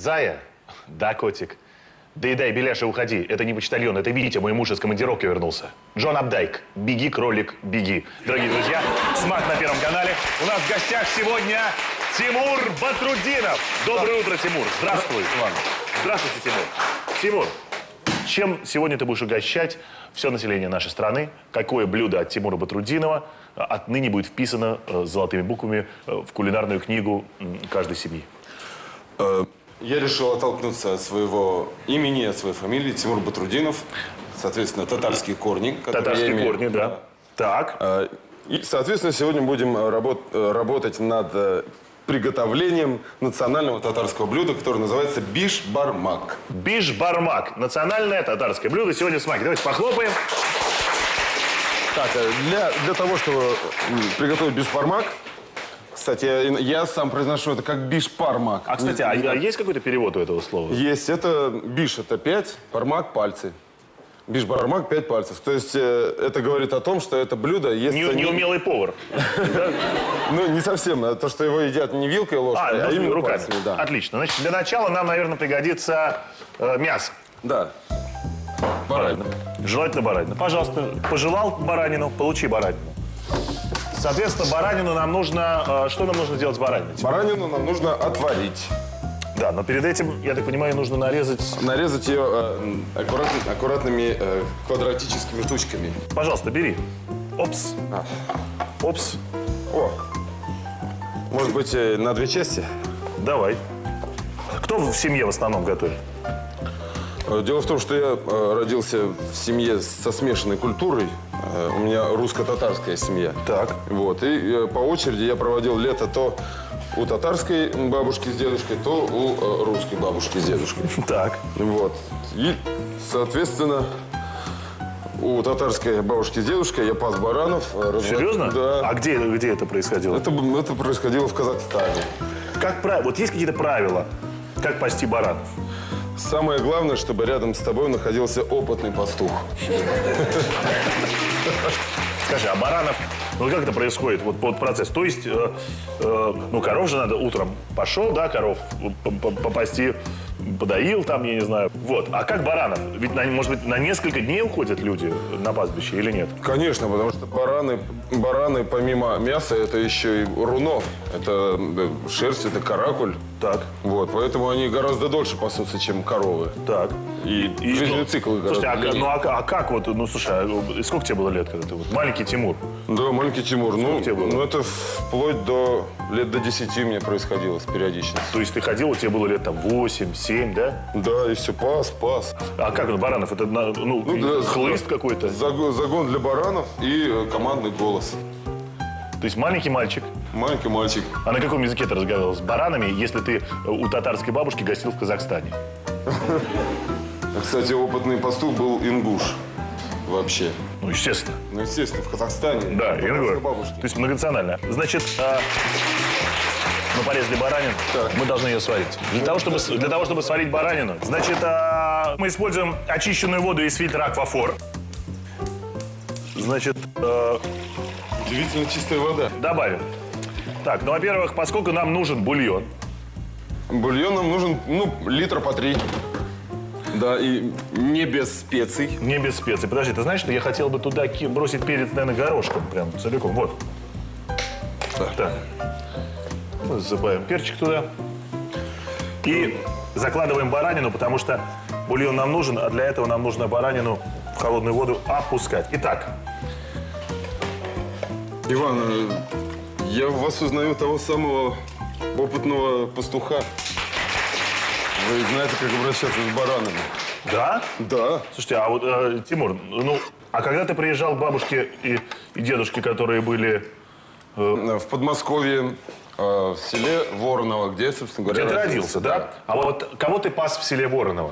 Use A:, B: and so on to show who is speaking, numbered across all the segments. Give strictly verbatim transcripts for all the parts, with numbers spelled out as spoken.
A: Зая? Да, котик. Доедай, Беляша, уходи. Это не почтальон, это Витя, мой муж из командировки вернулся. Джон Апдайк. Беги, кролик, беги. Дорогие друзья, «Смак» на Первом канале. У нас в гостях сегодня Тимур Батрутдинов. Доброе утро, Тимур. Здравствуй. Иван. Здравствуйте, Тимур. Тимур, чем сегодня ты будешь угощать все население нашей страны? Какое блюдо от Тимура Батрутдинова отныне будет вписано э, золотыми буквами э, в кулинарную книгу э, каждой семьи?
B: Я решил оттолкнуться от своего имени, от своей фамилии, Тимур Батрутдинов. Соответственно, татарские корни.
A: Татарские корни, да. Так.
B: И, соответственно, сегодня будем работ работать над приготовлением национального татарского блюда, которое называется биш-бармак.
A: Биш-бармак. Национальное татарское блюдо сегодня в «Смаке». Давайте похлопаем.
B: Так, для, для того, чтобы приготовить биш-бармак, кстати, я, я сам произношу это как биш-пармак.
A: А, кстати, а, а есть какой-то перевод у этого слова?
B: Есть. Это биш – это пять, пармак – пальцы. Биш-бармак – пять пальцев. То есть э, это говорит о том, что это блюдо есть...
A: Не, неумелый повар.
B: Ну, не совсем. То, что его едят не вилкой и ложкой, а именно
A: руками.
B: Пальцами.
A: Отлично. Значит, для начала нам, наверное, пригодится мясо.
B: Да. Баранина.
A: Желательно баранина. Пожалуйста, пожелал баранину, получи баранину. Соответственно, баранину нам нужно... Что нам нужно делать с бараниной?
B: Баранину нам нужно отварить.
A: Да, но перед этим, я так понимаю, нужно нарезать...
B: Нарезать ее э, аккуратно, аккуратными э, квадратическими штучками.
A: Пожалуйста, бери. Опс.
B: А.
A: Опс.
B: О. Может быть, э, на две части?
A: Давай. Кто в семье в основном готовит?
B: Дело в том, что я э, родился в семье со смешанной культурой. Э, у меня русско-татарская семья.
A: Так.
B: Вот. И э, по очереди я проводил лето то у татарской бабушки с дедушкой, то у э, русской бабушки с дедушкой.
A: Так.
B: Вот. И, соответственно, у татарской бабушки с дедушкой я пас баранов.
A: Серьезно?
B: Да.
A: А где, где это происходило?
B: Это, это происходило в Казахстане.
A: Как правило? Вот есть какие-то правила, как пасти баранов?
B: Самое главное, чтобы рядом с тобой находился опытный пастух.
A: Скажи, а баранов, ну как это происходит, вот, вот процесс? То есть, э, э, ну коров же надо утром, пошел, да, коров попасти, подоил там, я не знаю. Вот, а как баранов? Ведь, на, может быть, на несколько дней уходят люди на пастбище или нет?
B: Конечно, потому что бараны, бараны помимо мяса, это еще и руно. Это шерсть, это каракуль.
A: Так.
B: Вот, поэтому они гораздо дольше пасутся, чем коровы.
A: Так.
B: И, и жизненный цикл гораздо
A: Слушайте, а, ну а, а как вот, ну слушай, а сколько тебе было лет, когда ты вот маленький Тимур?
B: Да, маленький Тимур. Ну,
A: было?
B: ну, это вплоть до лет до десяти мне происходило с периодичностью.
A: То есть ты ходил, тебе было лет там восемь, семь, да?
B: Да, и все, пас, пас.
A: А как ну, баранов? Это ну, ну, да, хлыст какой-то?
B: Загон, загон для баранов и э, командный голос.
A: То есть маленький мальчик.
B: Маленький мальчик.
A: А на каком языке ты разговаривал с баранами, если ты у татарской бабушки гостил в Казахстане?
B: Кстати, опытный пастух был ингуш. Вообще.
A: Ну, естественно.
B: Ну, естественно, в Казахстане.
A: Да, ингуш. То есть многонационально. Значит, а, мы порезали баранину, так. Мы должны ее сварить. Для того, чтобы, для того, чтобы сварить баранину, значит, а, мы используем очищенную воду из фильтра «Аквафор». Значит... А,
B: удивительно чистая вода.
A: Добавим. Так, ну, во-первых, поскольку нам нужен бульон.
B: Бульон нам нужен, ну, литра по три. Да, и не без специй.
A: Не без специй. Подожди, ты знаешь, что я хотел бы туда бросить перец, наверное, горошком прям целиком. Вот. Так. так. Мы засыпаем перчик туда. И закладываем баранину, потому что бульон нам нужен, а для этого нам нужно баранину в холодную воду опускать. Итак.
B: Иван, я в вас узнаю того самого опытного пастуха. Вы знаете, как обращаться с баранами.
A: Да?
B: Да.
A: Слушайте, а вот, э, Тимур, ну, а когда ты приезжал к бабушке и, и дедушке, которые были...
B: Э... В Подмосковье, э, в селе Вороново, где, собственно говоря,
A: где ты родился, да? да? А вот кого ты пас в селе Вороново?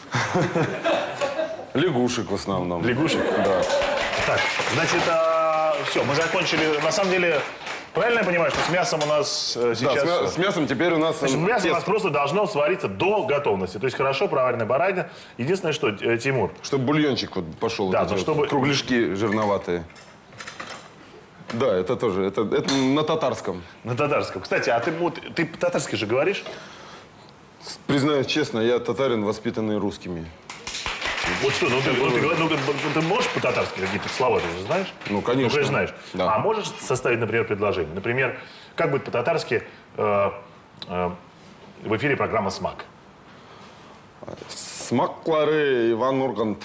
B: Лягушек в основном.
A: Лягушек?
B: Да.
A: Так, значит, а, все, мы закончили. На самом деле, правильно я понимаю, что с мясом у нас э, сейчас...
B: Да, с, мя с мясом теперь у нас...
A: Значит, мясо у нас просто должно свариться до готовности. То есть хорошо проваренная баранина. Единственное, что, э, Тимур...
B: Чтобы бульончик вот пошел.
A: Да,
B: вот
A: но чтобы...
B: Кругляшки жирноватые. Да, это тоже. Это, это на татарском.
A: На татарском. Кстати, а ты, вот, ты татарский же говоришь?
B: Признаюсь честно, я татарин, воспитанный русскими.
A: Вот что, ну ты, ну, ты, ну, ты, ты можешь по-татарски какие-то слова, ты же знаешь?
B: Ну, конечно.
A: Ну, конечно, знаешь.
B: Да.
A: А можешь составить, например, предложение? Например, как будет по-татарски э, э, в эфире программа «Смак»?
B: Смаклары Иван Ургант.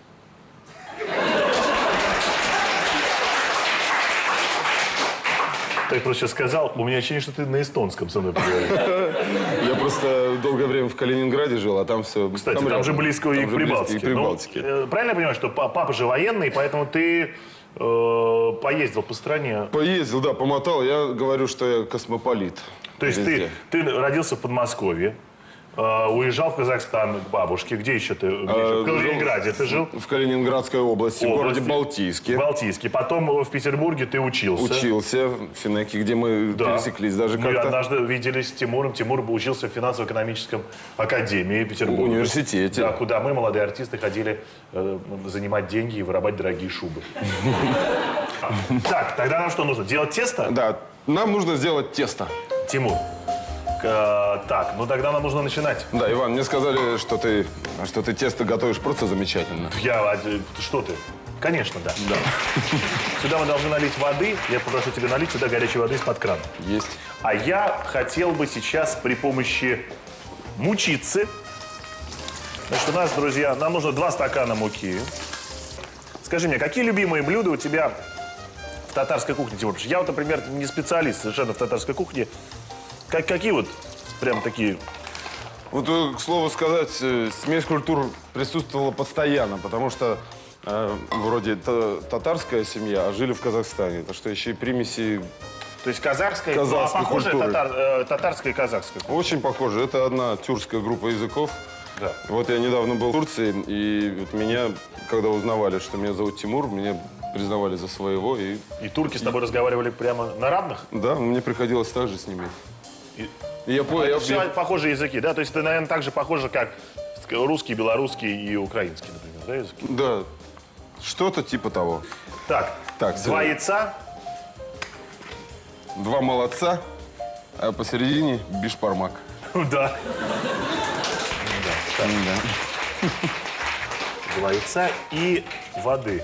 A: Ты просто сейчас сказал, у меня ощущение, что ты на эстонском со мной поговорил.
B: Я просто долгое время в Калининграде жил, а там все...
A: Кстати, там, там же близко и к Прибалтике.
B: И к Прибалтике.
A: Ну, правильно я понимаю, что папа же военный, поэтому ты э, поездил по стране?
B: Поездил, да, помотал. Я говорю, что я космополит.
A: То есть ты, ты родился в Подмосковье, э, уезжал в Казахстан к бабушке. Где еще ты? Где еще? В Калининграде ты жил?
B: В Калининградской области, области, в городе Балтийске.
A: Балтийске. Потом в Петербурге ты учился.
B: Учился в Финеке, где мы да. пересеклись даже как-то.
A: Мы однажды виделись с Тимуром. Тимур учился в финансово-экономическом академии Петербурга.
B: В университете.
A: Да, куда мы, молодые артисты, ходили э, занимать деньги и вырабатывать дорогие шубы. Так, тогда нам что нужно? Делать тесто?
B: Да, нам нужно сделать тесто.
A: Тимур. Так, ну тогда нам нужно начинать.
B: Да, Иван, мне сказали, что ты, что ты тесто готовишь просто замечательно.
A: Я, что ты? Конечно, да.
B: Да.
A: Сюда мы должны налить воды. Я попрошу тебя налить сюда горячей воды из-под крана.
B: Есть.
A: А я хотел бы сейчас при помощи мучицы. Значит, у нас, друзья, нам нужно два стакана муки. Скажи мне, какие любимые блюда у тебя в татарской кухне, Тимур? Я вот, например, не специалист совершенно в татарской кухне. Как, какие вот прям такие...
B: Вот, к слову сказать, смесь культур присутствовала постоянно, потому что э, вроде татарская семья, а жили в Казахстане. Это что, еще и примеси...
A: То есть казахская,
B: казахской
A: ну, а похожая татар, э, татарская и казахская?
B: Очень похоже. Это одна тюркская группа языков.
A: Да.
B: Вот я недавно был в Турции, и вот меня, когда узнавали, что меня зовут Тимур, меня признавали за своего. И,
A: и турки с тобой и... разговаривали прямо на равных?
B: Да, мне приходилось так же с ними.
A: И...
B: И я понял,
A: а, все я... похожие языки, да? То есть ты, наверное, так же похоже, как русский, белорусский и украинский, например, да, языки?
B: Да, что-то типа того.
A: Так, так два сюда. Яйца.
B: Два молодца, а посередине бишпармак.
A: Да. Два яйца и воды.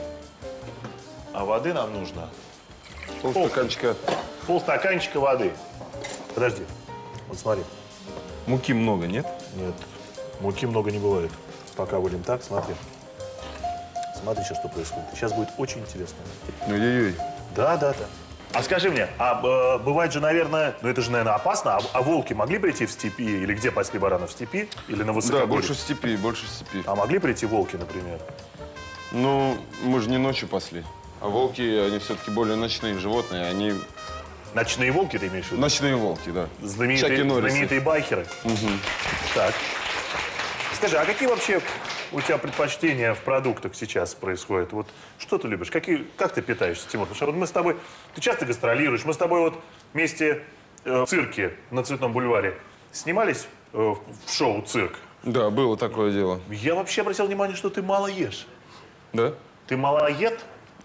A: А воды нам нужно?
B: Полстаканчика.
A: Полстаканчика воды. Подожди. Вот смотри.
B: Муки много, нет?
A: Нет. Муки много не бывает. Пока будем так, смотри. Смотри сейчас, что происходит. Сейчас будет очень интересно.
B: Ой-ой-ой.
A: Да, да, да. А скажи мне, а э, бывает же, наверное, ну это же, наверное, опасно, а, а волки могли прийти в степи, или где пасли барана, в степи, или на высокогорье?
B: Да, больше в степи, больше в степи.
A: А могли прийти волки, например?
B: Ну, мы же не ночью пасли. А волки, они все-таки более ночные животные, они...
A: Ночные волки ты имеешь в виду?
B: Ночные волки, да.
A: Знаменитые, знаменитые байкеры?
B: Угу.
A: Так. Скажи, а какие вообще у тебя предпочтения в продуктах сейчас происходят? Вот что ты любишь? Какие, как ты питаешься, Тимур? Потому что вот мы с тобой, ты часто гастролируешь, мы с тобой вот вместе э, в цирке на Цветном бульваре снимались э, в шоу «Цирк».
B: Да, было такое дело.
A: Я вообще обратил внимание, что ты мало ешь.
B: Да?
A: Ты малоед?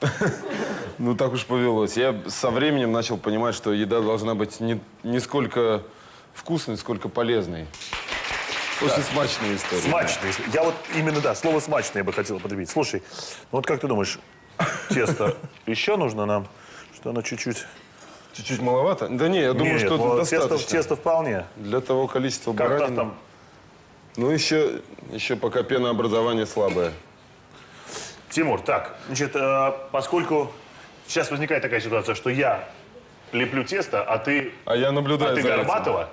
B: Ну, так уж повелось. Я со временем начал понимать, что еда должна быть не, не сколько вкусной, сколько полезной. Очень да. смачная история.
A: Смачная. Я вот именно, да, слово «смачное» я бы хотел употребить. Слушай, ну вот как ты думаешь, тесто еще нужно нам? Что оно чуть-чуть...
B: Чуть-чуть маловато? Да не, я думаю,
A: Нет,
B: что
A: ну,
B: достаточно.
A: Тесто, тесто вполне.
B: Для того количества
A: как
B: баранины...
A: там?
B: Ну, еще, еще пока пенообразование слабое.
A: Тимур, так, значит, э, поскольку сейчас возникает такая ситуация, что я леплю тесто, а ты...
B: А я наблюдаю
A: а ты
B: за
A: Горбатова.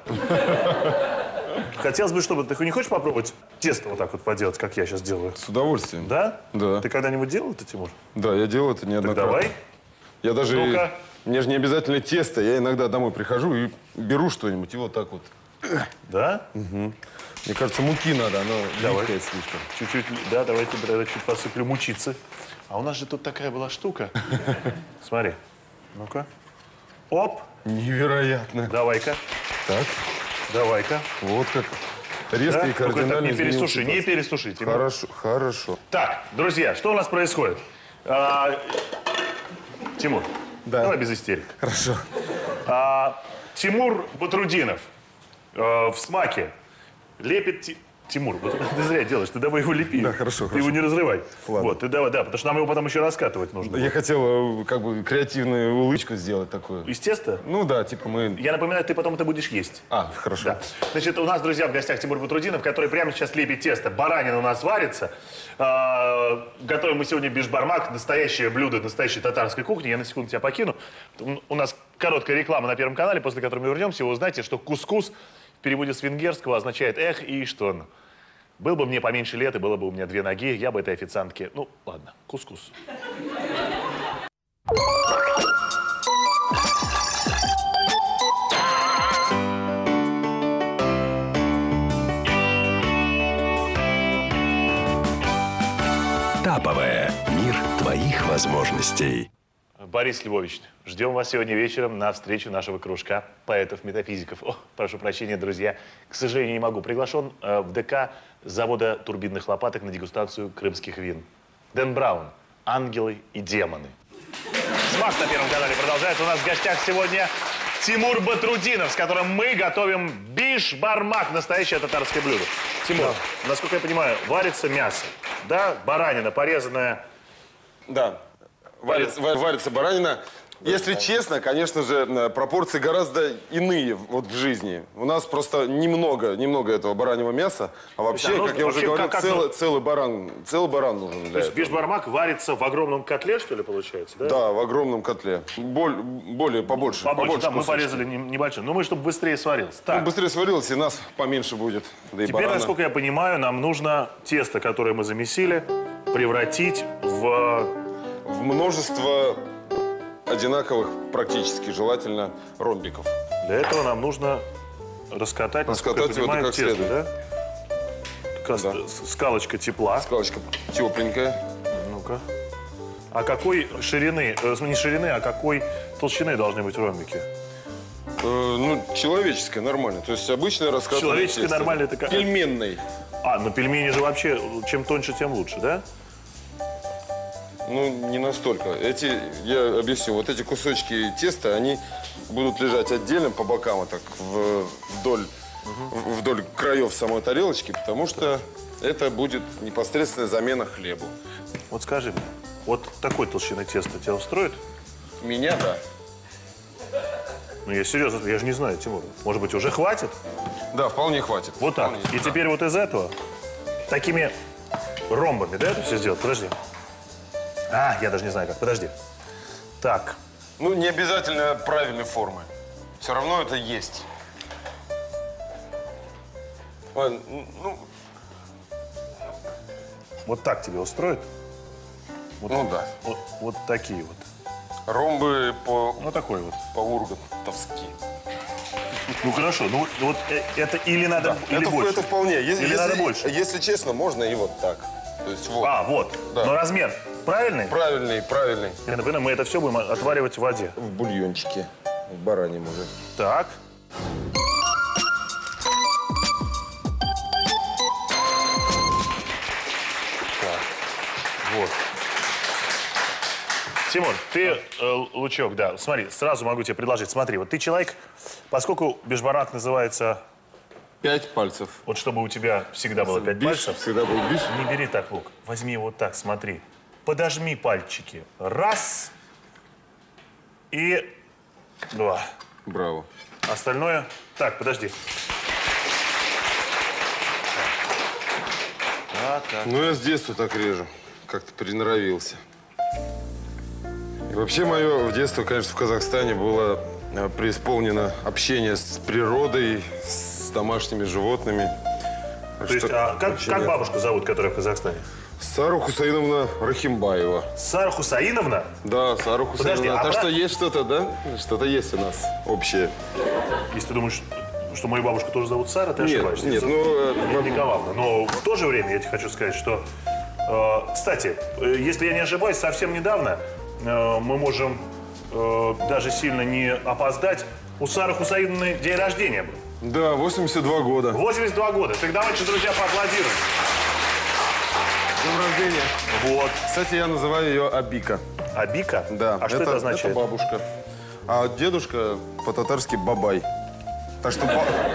A: Хотелось бы, чтобы... Ты не хочешь попробовать тесто вот так вот поделать, как я сейчас делаю?
B: С удовольствием.
A: Да?
B: Да.
A: Ты когда-нибудь делал это, Тимур?
B: Да, я делал это неоднократно.
A: Так давай.
B: Я даже...
A: Ну-ка.
B: Мне же не обязательно тесто. Я иногда домой прихожу и беру что-нибудь и вот так вот.
A: Да?
B: Угу. Мне кажется, муки надо, оно
A: давай.
B: легкое слишком.
A: Чуть-чуть, да, давайте чуть посыплю мучицы. А у нас же тут такая была штука. Смотри. Ну-ка. Оп.
B: Невероятно.
A: Давай-ка.
B: Так.
A: Давай-ка.
B: Вот как. Резко
A: да?
B: и кардинально.
A: Не пересуши, не пересуши. Тимур.
B: Хорошо, хорошо.
A: Так, друзья, что у нас происходит? А, Тимур,
B: да.
A: давай без истерик.
B: Хорошо.
A: А, Тимур Батрудинов а, в «Смаке» Лепит Ти- Тимур. Вот ты зря делаешь, ты давай его лепи.
B: Да, хорошо,
A: Ты
B: хорошо.
A: его не разрывай.
B: Ладно.
A: Вот, ты давай, да, потому что нам его потом еще раскатывать нужно.
B: Я хотел э, как бы креативную улыбочку сделать такую.
A: Из теста?
B: Ну да, типа мы...
A: Я напоминаю, ты потом это будешь есть.
B: А, хорошо.
A: Да. Значит, у нас, друзья, в гостях Тимур Батрутдинов, который прямо сейчас лепит тесто. Баранина у нас варится. А, готовим мы сегодня бишбармак, настоящее блюдо настоящей татарской кухни. Я на секунду тебя покину. У нас короткая реклама на Первом канале, после которой мы вернемся. Вы узнаете, что кускус в переводе с венгерского означает «эх» и «что». Был бы мне поменьше лет, и было бы у меня две ноги, я бы этой официантке... Ну, ладно, кускус.
C: Таповое. Мир твоих возможностей.
A: Борис Львович, ждем вас сегодня вечером на встречу нашего кружка поэтов-метафизиков. О, прошу прощения, друзья, к сожалению, не могу. Приглашен э, в ДК завода турбинных лопаток на дегустацию крымских вин. Дэн Браун, «Ангелы и демоны». Смак на Первом канале продолжается. У нас в гостях сегодня Тимур Батрутдинов, с которым мы готовим бишбармак, настоящее татарское блюдо. Тимур, да. Насколько я понимаю, варится мясо, да? Баранина порезанная.
B: Да. Варится, варится баранина. Если честно, конечно же, пропорции гораздо иные вот в жизни. У нас просто немного, немного этого бараньего мяса, а вообще,
A: да,
B: как я
A: вообще,
B: уже говорил,
A: как, как
B: целый,
A: ну...
B: целый баран, целый баран нужен для
A: То есть
B: этого.
A: бишбармак варится в огромном котле, что ли, получается, да?
B: Да, в огромном котле. Боль, более, побольше.
A: Побольше,
B: побольше
A: да, мы
B: кусочков.
A: порезали не- небольшой. Ну, мы, чтобы быстрее сварился. Так,
B: Ну, быстрее сварилось, и нас поменьше будет. Да и
A: теперь,
B: барана.
A: насколько я понимаю, нам нужно тесто, которое мы замесили, превратить в...
B: В множество одинаковых, практически желательно, ромбиков.
A: Для этого нам нужно раскатать, насколько
B: Раскатать
A: я
B: его
A: понимаю,
B: как
A: тесто,
B: следует.
A: да? Такая
B: Да.
A: с- скалочка тепла.
B: Скалочка тепленькая.
A: Ну-ка. А какой ширины, э, не ширины, а какой толщины должны быть ромбики?
B: Э, ну, человеческая, нормально. То есть обычная раскатка.
A: Человеческая нормальная такая.
B: Пельменной.
A: А, ну пельмени же вообще, чем тоньше, тем лучше, да?
B: Ну, не настолько. Эти, я объясню, вот эти кусочки теста, они будут лежать отдельно по бокам, вот так, в- вдоль, в- вдоль краев самой тарелочки, потому что это будет непосредственная замена хлебу.
A: Вот скажи мне, вот такой толщины теста тебя устроит?
B: Меня, да.
A: Ну, я серьезно, я же не знаю, Тимур. Может быть, уже хватит?
B: Да, вполне хватит.
A: Вот так.
B: Вполне,
A: И
B: да.
A: теперь вот из этого такими ромбами, да, это все сделать? Подожди. А, я даже не знаю как. Подожди. Так.
B: Ну, не обязательно правильной формы. Все равно это есть. Ладно, ну,
A: Вот так тебе устроит? Вот,
B: ну да.
A: Вот, вот такие вот.
B: Ромбы по,
A: Ну, такой вот.
B: по-ургантовски.
A: Ну, хорошо. Ну, вот э, это или надо, или
B: это,
A: больше?
B: это вполне. Если,
A: Или
B: если-
A: надо больше?
B: Если честно, можно и вот так. То есть вот.
A: А, вот.
B: Да.
A: Но размер правильный?
B: Правильный, правильный.
A: Я напоминаю, мы это все будем отваривать в воде.
B: В бульончике. В бараньем уже.
A: Так. Так. Вот. Тимур, ты, э, Лучок, да, смотри, сразу могу тебе предложить. Смотри, вот ты человек, поскольку бишбармак называется,
B: Пять пальцев.
A: вот чтобы у тебя всегда было пять
B: Биш,
A: пальцев,
B: всегда был биш.
A: не бери так лук, возьми его вот так, смотри. Подожми пальчики. Раз. И два.
B: Браво.
A: Остальное... Так, подожди. Так, так.
B: Ну, я с детства так режу. Как-то приноровился. И вообще, мое в детство, конечно, в Казахстане было э, преисполнено общение с природой, с домашними животными. Так
A: То есть,
B: что
A: а как,
B: очень
A: как
B: я-
A: бабушку зовут, которая в Казахстане?
B: Сара Хусаиновна Рахимбаева.
A: Сара Хусаиновна?
B: Да, Сара Хусаиновна.
A: Подожди, а
B: так
A: брат-
B: что есть что-то, да? Что-то есть у нас общее.
A: Если ты думаешь, что мою бабушку тоже зовут Сара, ты
B: Нет,
A: ошибаешься.
B: нет,
A: Зовут
B: ну, э,
A: Николаевна. Но в то же время я тебе хочу сказать, что... э, кстати, э, если я не ошибаюсь, совсем недавно э, мы можем э, даже сильно не опоздать. У Сары Хусаиновны день рождения был.
B: Да, восемьдесят два года.
A: восемьдесят два года. Так давайте, друзья, поаплодируем.
B: День рождения.
A: Вот.
B: Кстати, я называю ее Абика.
A: Абика?
B: Да.
A: А что это означает?
B: Это бабушка. А дедушка по-татарски Бабай. Так что ба-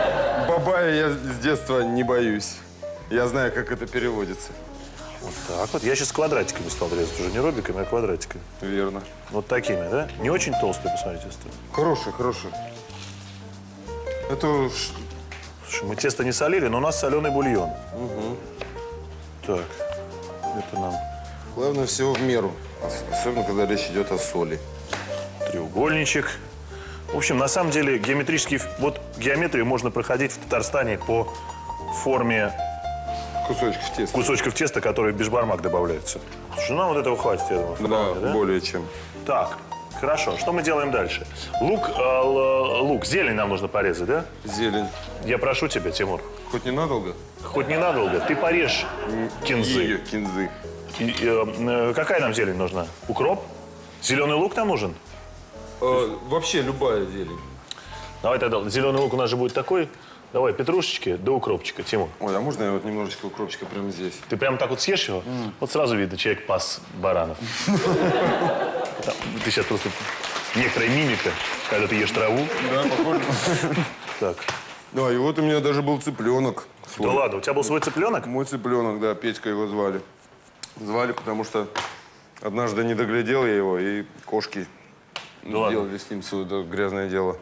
B: Бабая я с детства не боюсь. Я знаю, как это переводится.
A: Вот так вот. Я сейчас квадратиками стал резать. Уже не робиками, а квадратиками.
B: Верно.
A: Вот такими, да? Не очень толстые, посмотрите.
B: Хороший, хороший. Это...
A: Слушай, мы тесто не солили, но у нас соленый бульон.
B: Угу.
A: Так, это нам...
B: Главное всего в меру. Особенно, когда речь идет о соли.
A: Треугольничек. В общем, на самом деле, геометрический... Вот геометрию можно проходить в Татарстане по форме...
B: Кусочков теста.
A: Кусочков теста, которые в бишбармак добавляются. Слушай, нам вот этого хватит, я думаю.
B: Да,
A: вполне, да,
B: более чем.
A: Так, хорошо. Что мы делаем дальше? Лук, э, лук, зелень нам нужно порезать, да?
B: Зелень.
A: Я прошу тебя, Тимур.
B: Хоть ненадолго?
A: Хоть ненадолго. Ты порежь кинзы.
B: Ее кинзы.
A: И, э, э, какая нам зелень нужна? Укроп? Зеленый лук нам нужен?
B: Э, вообще любая зелень.
A: Давай тогда. Зеленый лук у нас же будет такой. Давай петрушечки да укропчика, Тимур.
B: Ой, а можно я вот немножечко укропчика прямо здесь?
A: Ты прям так вот съешь его? Mm. Вот сразу видно, человек пас баранов. Ты сейчас просто... Некоторая мимика, когда ты ешь траву.
B: Да, похоже.
A: Так.
B: Да, и вот у меня даже был цыпленок.
A: Да ладно, у тебя был свой цыпленок?
B: Мой цыпленок, да, Петька его звали. Звали, потому что однажды не доглядел я его, и кошки сделали с ним все это грязное дело.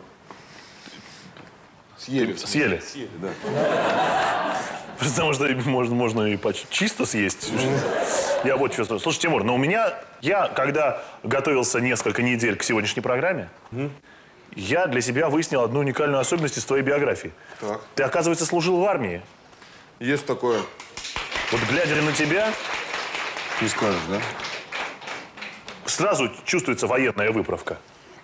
B: Съели.
A: Съели?
B: Съели, да.
A: Потому что можно, можно и чисто съесть. Я вот чувствую. Слушай, Тимур, но у меня... Я, когда готовился несколько недель к сегодняшней программе, mm. я для себя выяснил одну уникальную особенность из твоей биографии.
B: Так.
A: Ты, оказывается, служил в армии.
B: Есть такое.
A: Вот глядя на тебя...
B: Ты скажешь, да?
A: Сразу чувствуется военная выправка.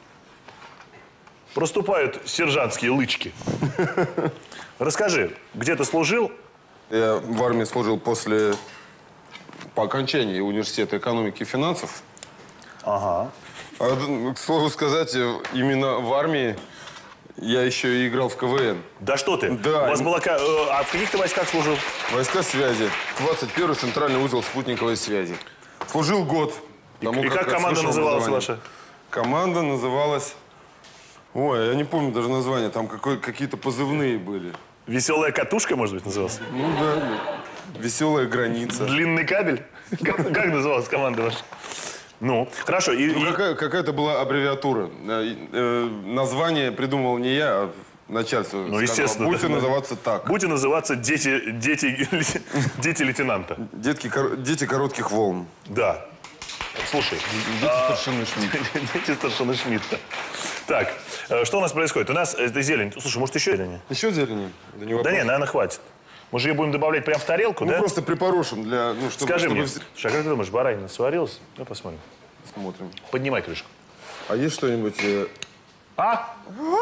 A: Проступают сержантские лычки. Расскажи, где ты служил?
B: Я в армии служил после... По окончании университета экономики и финансов.
A: Ага.
B: А, к слову сказать, именно в армии я еще и играл в ка вэ эн.
A: Да что ты?
B: Да.
A: У вас была... А в каких ты войсках служил?
B: Войска связи. двадцать первый центральный узел спутниковой связи. Служил год.
A: И, и как, как команда называлась ваша?
B: Команда называлась... Ой, я не помню даже название. Там какие-то позывные были.
A: Веселая катушка, может быть, называлась?
B: Ну да. Веселая граница.
A: Длинный кабель? Как, как называлась команда ваша? Ну, хорошо. И,
B: ну,
A: и...
B: какая, какая-то была аббревиатура. Э, э, название придумал не я, а начальство.
A: Ну,
B: сказало,
A: естественно.
B: Будете
A: да,
B: называться так.
A: Будете называться дети, дети, дети лейтенанта.
B: Детки, дети коротких волн.
A: Да. Слушай.
B: Дети а... старшины Шмидта.
A: Дети старшины Шмидта. Так, что у нас происходит? У нас это зелень. Слушай, может, еще зелени?
B: Еще зелени? Да не,
A: да не, наверное, хватит. Мы же ее будем добавлять прямо в тарелку,
B: ну,
A: да?
B: Ну, просто припорошим для... Ну, чтобы,
A: Скажи
B: чтобы...
A: мне, слушай, а как ты думаешь, баранина сварилась? Давай посмотрим.
B: Смотрим.
A: Поднимай крышку.
B: А есть что-нибудь... Э...
A: А?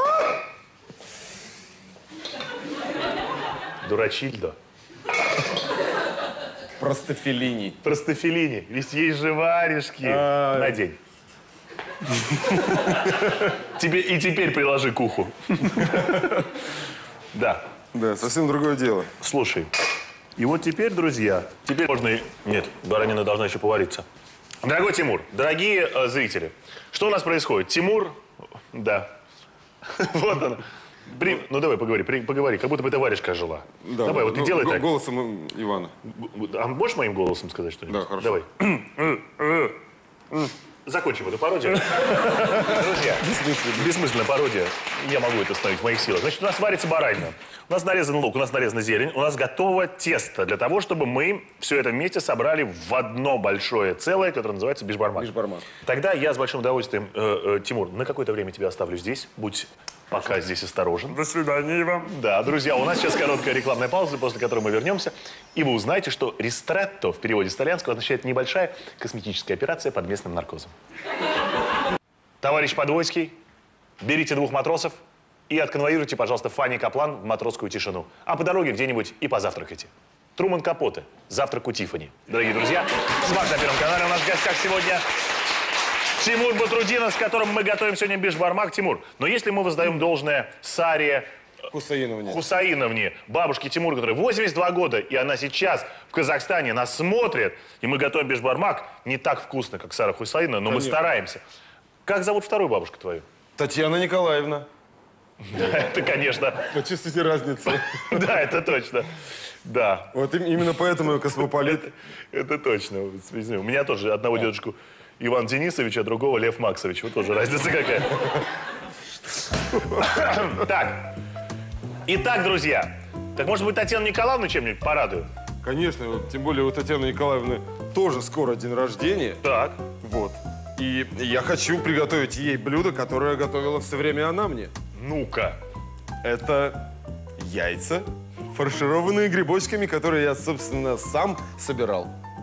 A: Дурачильдо.
B: Простофилини.
A: Простофилини. Ведь есть же варежки. А... Надень. Тебе и теперь приложи к уху. Да.
B: Да, совсем другое дело.
A: Слушай, и вот теперь, друзья, теперь можно и... Нет, баранина должна еще повариться. Дорогой Тимур, дорогие э, зрители, что у нас происходит? Тимур... Да. Вот она. При... Ну, давай, поговори, при... поговори, как будто бы эта варежка жила.
B: Да,
A: давай, вот
B: ну,
A: ты делай так.
B: Голосом Ивана.
A: А можешь моим голосом сказать что-нибудь?
B: Да, хорошо.
A: Давай. Закончим эту пародию. Друзья, бессмысленно. Бессмысленная пародия. Я могу это ставить в моих силах. Значит, у нас варится баранина. У нас нарезан лук, у нас нарезана зелень. У нас готово тесто для того, чтобы мы все это вместе собрали в одно большое целое, которое называется бишбармак.
B: Бишбармак.
A: Тогда я с большим удовольствием, э, э, Тимур, на какое-то время тебя оставлю здесь. Будь пока здесь осторожен.
B: До свидания вам.
A: Да, друзья, у нас сейчас короткая рекламная пауза, после которой мы вернемся. И вы узнаете, что ристретто в переводе с итальянского означает небольшая косметическая операция под местным наркозом. Товарищ Подвойский, берите двух матросов и отконвоируйте, пожалуйста, Фанни Каплан в матросскую тишину. А по дороге где-нибудь и позавтракайте. Труман Капоте. Завтрак у Тиффани. Дорогие друзья, «Смак» на Первом канале. У нас в гостях сегодня Тимур Батрудинов, с которым мы готовим сегодня бишбармак. Тимур, но если мы воздаем должное Саре
B: Хусаиновне.
A: Хусаиновне, бабушке Тимура, которой восемьдесят два года, и она сейчас в Казахстане нас смотрит, и мы готовим бишбармак не так вкусно, как Сара Хусаиновна, но Конечно. мы стараемся. Как зовут вторую бабушку твою?
B: Татьяна Николаевна.
A: Да, это, конечно.
B: Почувствуйте разницу.
A: Да, это точно. Да.
B: Вот именно поэтому я космополит.
A: Это точно. У меня тоже одного дедушку Иван Денисович, а другого Лев Максович. Вот тоже разница какая. Так. Итак, друзья. Так, может быть, Татьяну Николаевну чем-нибудь порадую?
B: Конечно, вот, тем более у Татьяны Николаевны тоже скоро день рождения.
A: Так.
B: Вот. И я хочу приготовить ей блюдо, которое готовила все время она мне.
A: Ну-ка.
B: Это яйца, фаршированные грибочками, которые я, собственно, сам собирал.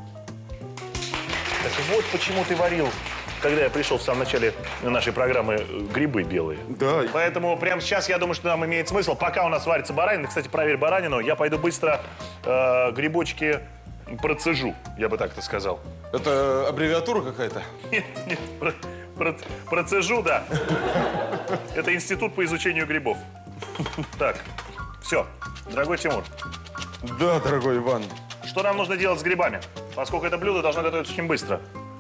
A: Так вот почему ты варил, когда я пришел в самом начале нашей программы, грибы белые.
B: Да.
A: Поэтому прямо сейчас, я думаю, что нам имеет смысл, пока у нас варится баранина, кстати, проверь баранину, я пойду быстро э, грибочки процежу, я бы так-то сказал.
B: Это аббревиатура какая-то?
A: Нет, нет, про, про, процежу, да. Это институт по изучению грибов. Так, все, дорогой Тимур.
B: Да, дорогой Иван.
A: Что нам нужно делать с грибами? Поскольку это блюдо должно готовиться очень быстро.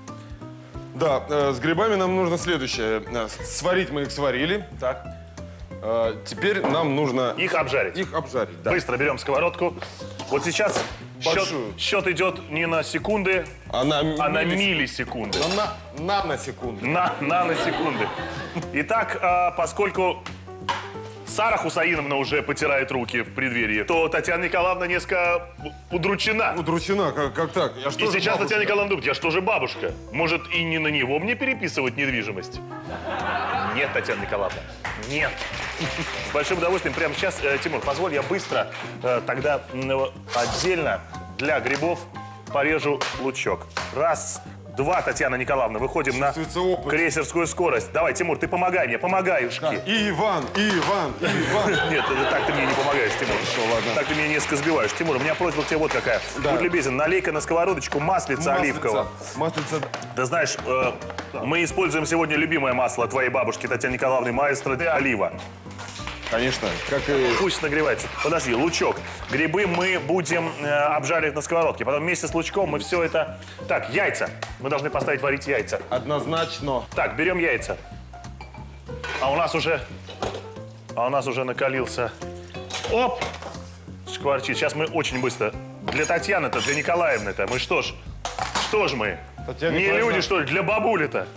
B: Да, э, с грибами нам нужно следующее. Э, сварить мы их сварили.
A: Так.
B: Э, теперь нам нужно...
A: Их обжарить.
B: Их обжарить, да.
A: Быстро берем сковородку. Вот сейчас счет, счет идет не на секунды,
B: А на,
A: а на
B: миллис-
A: миллисекунды.
B: На, на, наносекунды.
A: На наносекунды. Итак, а, поскольку Сара Хусаиновна уже потирает руки в преддверии, то Татьяна Николаевна несколько удручена.
B: Удручена, как, как так? Я что
A: И
B: же
A: сейчас
B: бабушка?
A: Татьяна Николаевна думает, я что же бабушка? Может, и не на него мне переписывать недвижимость? Нет, Татьяна Николаевна, нет. С большим удовольствием прямо сейчас, э, Тимур, позволь, я быстро э, тогда э, отдельно для грибов порежу лучок. Раз, два, Татьяна Николаевна, выходим на
B: Чувствуется опыт.
A: крейсерскую скорость. Давай, Тимур, ты помогай мне, помогай-ушки.
B: И Иван, и Иван, и Иван.
A: Нет, это так ты мне не помогаешь, Тимур.
B: Хорошо, ладно.
A: Так ты меня несколько сбиваешь. Тимур, у меня просьба к тебе вот какая.
B: Да.
A: Будь любезен, налей-ка на сковородочку маслица оливкового.
B: Маслица.
A: Ты знаешь, э, мы используем сегодня любимое масло твоей бабушки Татьяны Николаевны, маэстро де олива.
B: Конечно, как и...
A: Пусть нагревается. Подожди, лучок. Грибы мы будем э, обжаривать на сковородке. Потом вместе с лучком мы все это... Так, яйца. Мы должны поставить варить яйца.
B: Однозначно.
A: Так, берем яйца. А у нас уже... А у нас уже накалился... Оп! Шкварчит. Сейчас мы очень быстро... Для Татьяны-то, для Николаевны-то. Мы что ж... Что ж мы?
B: Татьяна
A: Не
B: Николаевна.
A: люди, что ли? Для бабули-то.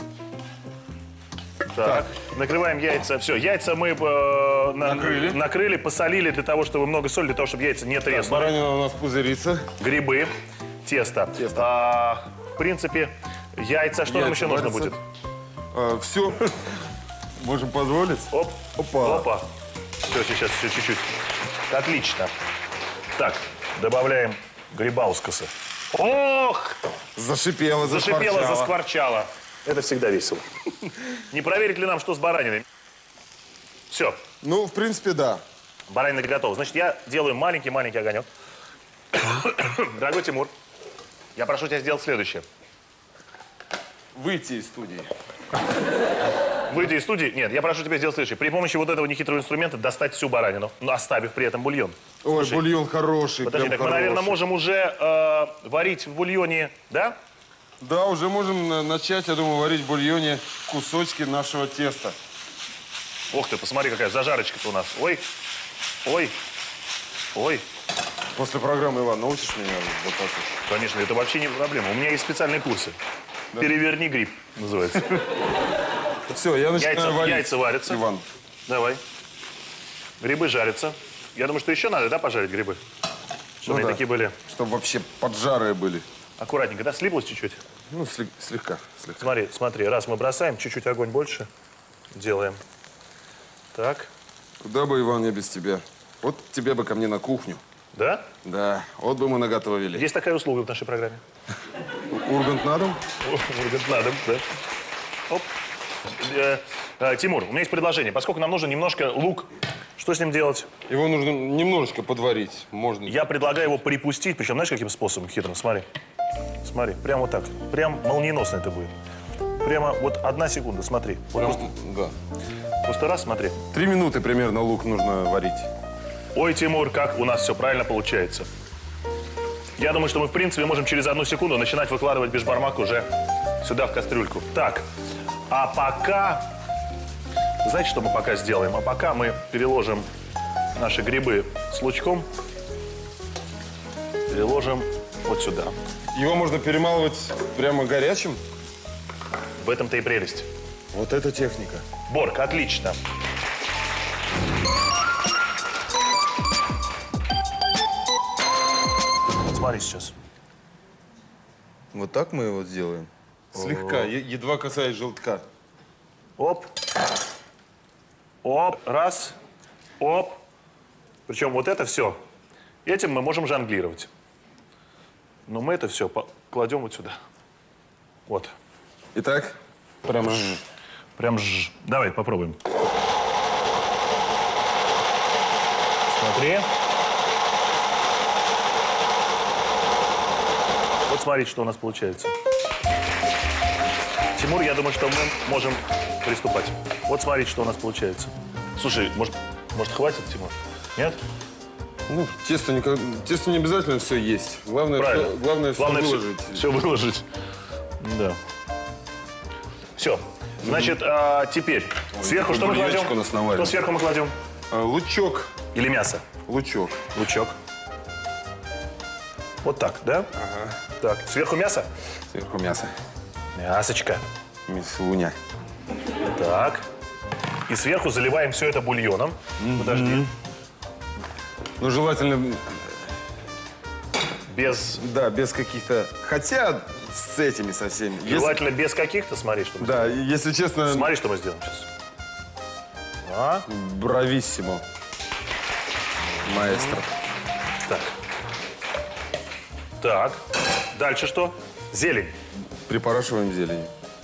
A: Так, накрываем яйца. Все, яйца мы э, на-
B: Накрыли.
A: накрыли, посолили для того, чтобы много соли, для того, чтобы яйца не треснули.
B: Баранина у нас пузырится.
A: Грибы, тесто.
B: Тесто.
A: А, в принципе, яйца. Что нам
B: Яйца
A: еще нужно
B: варятся.
A: будет?
B: все. Можем позволить.
A: Оп.
B: Опа.
A: Опа. Все, сейчас, все чуть-чуть. Отлично. Так, добавляем грибаускаса. Ох!
B: Зашипело,
A: Зашипело,
B: зашкварчало.
A: заскворчало. Это всегда весело. Не проверить ли нам, что с бараниной? Все,
B: Ну, в принципе, да.
A: баранина готова. Значит, я делаю маленький-маленький огонек. Дорогой Тимур, я прошу тебя сделать следующее.
B: Выйти из студии.
A: Выйди из студии. Нет, я прошу тебя сделать следующее. При помощи вот этого нехитрого инструмента достать всю баранину, но оставив при этом бульон.
B: Ой,
A: Слушай,
B: бульон хороший,
A: Подожди,
B: прям
A: так мы,
B: хороший.
A: наверное, можем уже э, варить в бульоне, да?
B: Да, уже можем на- начать, я думаю, варить в бульоне кусочки нашего теста.
A: Ох ты, посмотри, какая зажарочка-то у нас. Ой, ой, ой.
B: После программы, Иван, научишь меня вот так вот?
A: Конечно, это вообще не проблема. У меня есть специальные курсы. Переверни гриб, называется.
B: Все, я начинаю
A: Яйца,
B: варить.
A: яйца варятся.
B: Иван.
A: Давай. Грибы жарятся. Я думаю, что еще надо, да, пожарить грибы? Чтобы
B: Ну
A: они
B: да.
A: такие были.
B: Чтобы вообще поджарые были.
A: Аккуратненько, да? Слиплось чуть-чуть?
B: Ну, слег- слегка, слегка.
A: Смотри, смотри, раз мы бросаем, чуть-чуть огонь больше делаем. Так.
B: Куда бы, Иван, я без тебя? Вот тебе бы ко мне на кухню.
A: Да?
B: Да, вот бы мы наготовили.
A: Есть такая услуга в нашей программе.
B: Ургант на дом?
A: Ургант на дом, да. Оп. Э, э, Тимур, у меня есть предложение. Поскольку нам нужен немножко лук, что с ним делать?
B: Его нужно немножечко подварить. Можно.
A: Я предлагаю его припустить, причем знаешь, каким способом хитрым? Смотри. Смотри, прямо вот так. Прям молниеносно это будет. Прямо вот одна секунда, смотри. Вот
B: Прям,
A: просто,
B: да.
A: просто раз, смотри.
B: Три минуты примерно лук нужно варить.
A: Ой, Тимур, как у нас все правильно получается. Я думаю, что мы, в принципе, можем через одну секунду начинать выкладывать бешбармак уже сюда, в кастрюльку. Так, а пока Знаете, что мы пока сделаем? А пока мы переложим наши грибы с лучком, переложим вот сюда.
B: Его можно перемалывать прямо горячим?
A: В этом-то и прелесть.
B: Вот это техника.
A: Борг, отлично. Вот смотри сейчас.
B: Вот так мы его сделаем? Слегка, е- едва касаясь желтка.
A: Оп. Оп. Раз. Оп. Причем вот это все. Этим мы можем жонглировать. Но мы это все кладем вот сюда. Вот.
B: Итак, прямо...
A: Прям ж. Давай попробуем. Смотри. Вот смотрите, что у нас получается. Тимур, я думаю, что мы можем приступать. Вот смотрите, что у нас получается. Слушай, может, может хватит, Тимур? Нет?
B: Ну, тесто не, тесто не обязательно все есть. Главное,
A: Правильно.
B: все, главное,
A: Главное
B: все выложить.
A: Все, все выложить. Да. Все. Значит, а теперь
B: Ой,
A: сверху что мы
B: бульончик
A: кладем?
B: у нас наварен.
A: Что сверху мы кладем?
B: А, лучок.
A: Или мясо?
B: Лучок.
A: Лучок. Вот так, да?
B: Ага.
A: Так, сверху мясо?
B: Сверху мясо.
A: Мясочка.
B: Мясуня.
A: Так. И сверху заливаем все это бульоном. Mm-hmm. Подожди.
B: Ну, желательно...
A: Без...
B: Да, без каких-то... Хотя с этими со всеми.
A: Желательно если... без каких-то, смотри, что мы
B: Да,
A: сделаем.
B: если честно...
A: Смотри, что мы сделаем сейчас. А?
B: Брависсимо. Маэстро.
A: Так. Так. Дальше что? Зелень.
B: Припорашиваем зелень.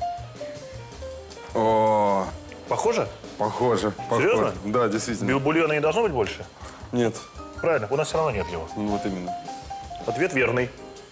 B: О,
A: Похоже?
B: похоже.
A: Серьезно?
B: Похоже. Да, действительно.
A: Бульона не должно быть больше?
B: Нет.
A: Правильно, у нас все равно нет его.
B: Ну, вот именно.
A: Ответ верный.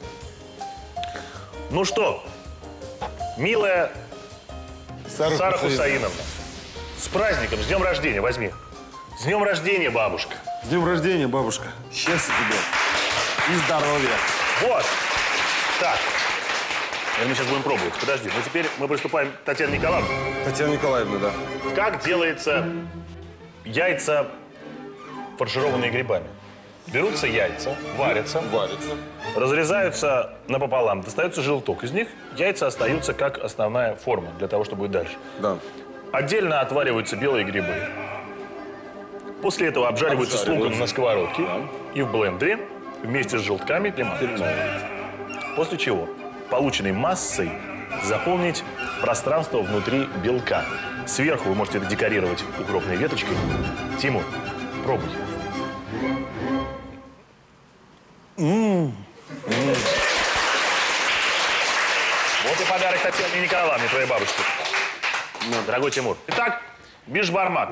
A: Ну что, милая
B: Сара,
A: Сара
B: Хусаин.
A: Хусаиновна, с праздником, с днем рождения, возьми. С днем рождения, бабушка.
B: С днем рождения, бабушка. Счастья тебе. И здоровья.
A: Вот. Так. Это мы сейчас будем пробовать. Подожди. Ну теперь мы приступаем к Татьяне Николаевне.
B: Татьяна Николаевна, да.
A: Как делается яйца, фаршированные грибами? Берутся яйца, варятся,
B: Варится.
A: разрезаются напополам, достается желток. Из них яйца остаются как основная форма для того, чтобы быть дальше.
B: Да.
A: Отдельно отвариваются белые грибы. После этого обжариваются с луком на сковородке и в блендере вместе с желтками перемалываются. После чего полученной массой заполнить пространство внутри белка. Сверху вы можете это декорировать укропной веточкой. Тимур, пробуй. М-м-м. Вот и подарок Татьяне Николаевне, твоей бабушке. Дорогой Тимур. Итак, бишбармак.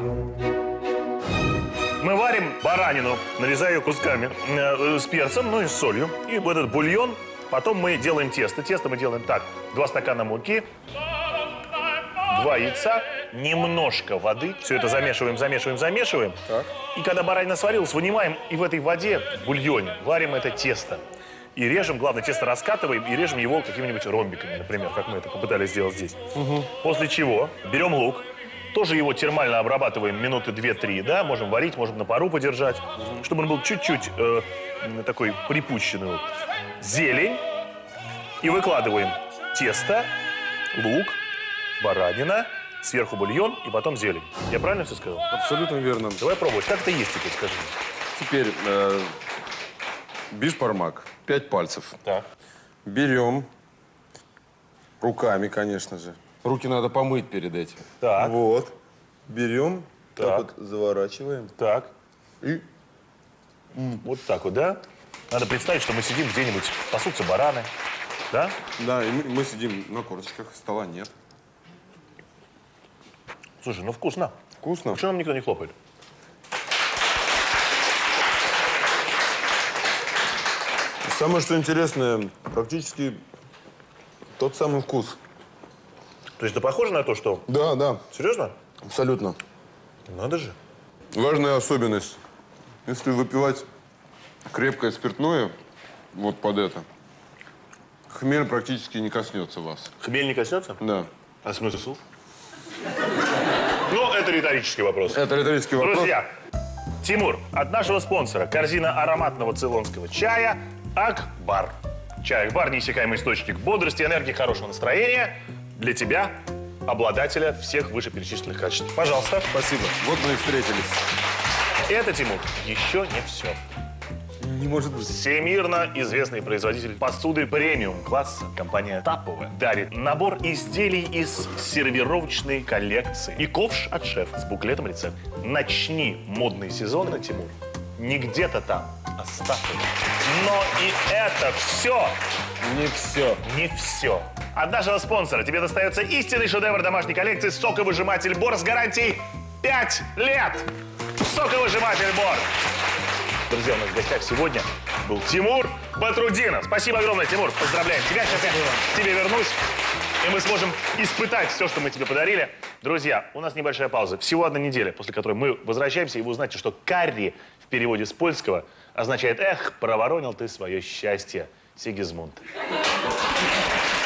A: Мы варим баранину, нарезая ее кусками э, с перцем, ну и с солью. И вот этот бульон. Потом мы делаем тесто. Тесто мы делаем так. Два стакана муки, два яйца, немножко воды. Все это замешиваем, замешиваем, замешиваем.
B: Так.
A: И когда баранина сварилась, вынимаем и в этой воде, в бульоне, варим это тесто. И режем, главное, тесто раскатываем и режем его какими-нибудь ромбиками, например, как мы это попытались сделать здесь. Угу. После чего берем лук, тоже его термально обрабатываем минуты две-три, да, можем варить, можем на пару подержать, угу. чтобы он был чуть-чуть э, такой припущенный. Зелень. И выкладываем тесто, лук, баранина, сверху бульон и потом зелень. Я правильно все сказал?
B: Абсолютно верно.
A: Давай пробовать. Как это есть теперь, скажи?
B: Теперь э, бишбармак. Пять пальцев.
A: Так.
B: Берем руками, конечно же. Руки надо помыть перед этим.
A: Так.
B: Вот. Берем, так,
A: Так.
B: вот заворачиваем.
A: Так.
B: И
A: Вот так вот, да? Надо представить, что мы сидим где-нибудь, пасутся бараны. Да?
B: да, и мы, мы сидим на корточках, стола нет.
A: Слушай, ну вкусно.
B: Вкусно.
A: Почему нам никто не хлопает?
B: Самое, что интересное, практически тот самый вкус.
A: То есть это похоже на то, что...
B: Да, да,
A: Серьезно?
B: абсолютно.
A: Надо же.
B: Важная особенность. Если выпивать крепкое спиртное, вот под это, хмель практически не коснется вас.
A: Хмель не коснется?
B: Да.
A: А смысл? Ну, это Это риторический вопрос.
B: Это риторический вопрос.
A: Друзья, Тимур, от нашего спонсора корзина ароматного цейлонского чая Акбар. Чай Акбар – неиссякаемый источник бодрости, энергии, хорошего настроения для тебя, обладателя всех вышеперечисленных качеств. Пожалуйста.
B: Спасибо. Вот мы и встретились.
A: Это, Тимур, еще не все.
B: Не может быть.
A: Всемирно известный производитель посуды премиум-класса, компания Таповая, дарит набор изделий из сервировочной коллекции и ковш от шефа с буклетом рецепт. Начни модный сезон на Тимур. Не где-то там, а с Таповой. Но и это все.
B: Не все.
A: Не все. От нашего спонсора тебе достается истинный шедевр домашней коллекции соковыжиматель Бор с гарантией пять лет. Соковыжиматель Бор. Друзья, у нас в гостях сегодня был Тимур Батрудинов. Спасибо огромное, Тимур. Поздравляем тебя. Сейчас я к тебе вернусь, и мы сможем испытать все, что мы тебе подарили. Друзья, у нас небольшая пауза. Всего одна неделя, после которой мы возвращаемся, и вы узнаете, что карри в переводе с польского означает «Эх, проворонил ты свое счастье, Сигизмунд».